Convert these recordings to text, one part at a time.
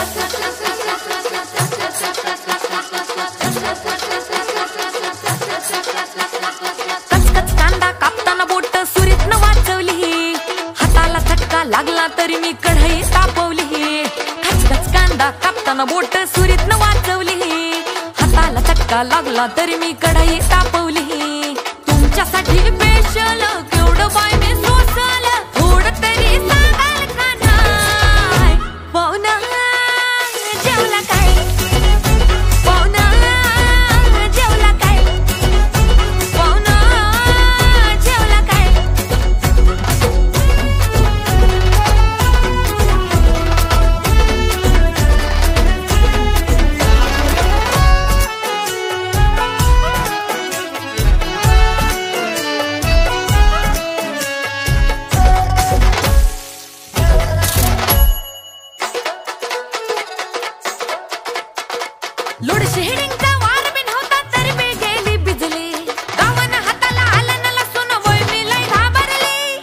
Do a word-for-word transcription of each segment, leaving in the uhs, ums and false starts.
लागला तरी मी कढई तापवली, खचखच कांदा कापताना बोट सुरीत न वाचवली, हाताला चटका लागला तरी मी कढई तापवली, तुमच्यासाठी स्पेशल केवढं बाय मी सोसल, थोडं तरी सांगाल का नाही? पाहुणा जेवला काय? पाहुणा जेवला काय? पाहुणा जेवला काय? लोड शेडिंगचा वार बिन होता तरी मी गेली बिजली, गावानं हाताला आलं न लसून वय मी लय घाबरली,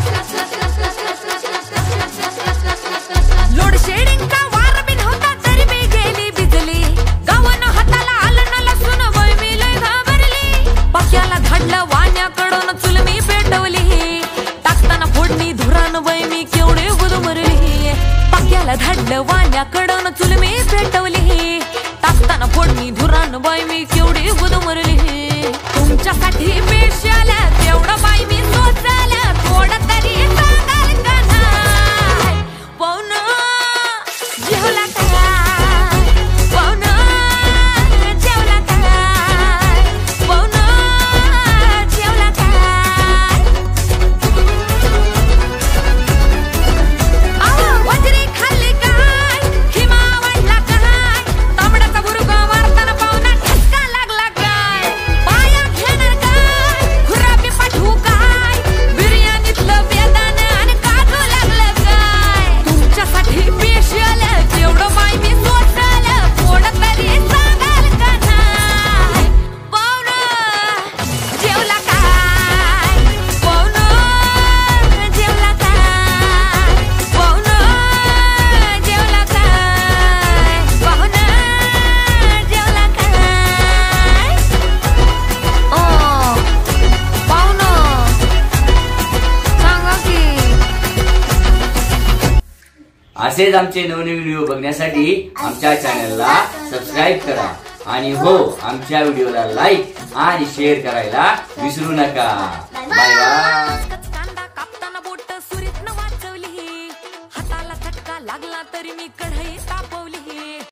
लोड शेडिंगचा वार बिन होता तरी मी गेली बिजली, गावानं हाताला आलं न लसून वय मी लय घाबरली, पाक्याला धाडलं वाण्याकडून चुल मी पेटवली, टाकताना फोडणी धुरान वय मी केवढे गुदमरली, पाक्याला धाडलं वाण्याकडून चुल मी पेटवली, टाकताना फोडणी धुरान बाई मी केवढी गुदमरली, तुमच्यासाठी स्पेशल तेवढं बाई मी सोचल, थोडं तरी सांगाल का नाही? पाहुणा जेवला काय? पाहुणा जेवला काय? पाहुणा जेवला काय? आहो वजरी खाल्ली काय? हिमा वाढला काय? तांबड्याचा बुरगा मारताना पाहुणा ठसका लागला काय? पाया घेणार काय? खुरापी पाठवू काय? बिर्याणीतलं बेदान आणि काजू लागलं काय? तुमच्यासाठी स्पेशल तेवढं बाई मी सोचल, थोडं तरी सांगाल का नाही? पाहुणा जेवला काय? पाहुणा जेवला काय? पाहुणा जेवला काय? पाहुणा जेवला काय? ओ पाहुणा सांगा की. असेच आमचे नवनवीन व्हिडिओ बघण्यासाठी आमच्या चॅनलला सबस्क्राईब करा आणि हो आमच्या व्हिडिओला लाईक आणि शेअर करायला विसरू नका. Bye bye. खचखच कांदा कापताना बोट सुरीत न वाचवली, हाताला चटका लागला तरी मी कढई तापवली.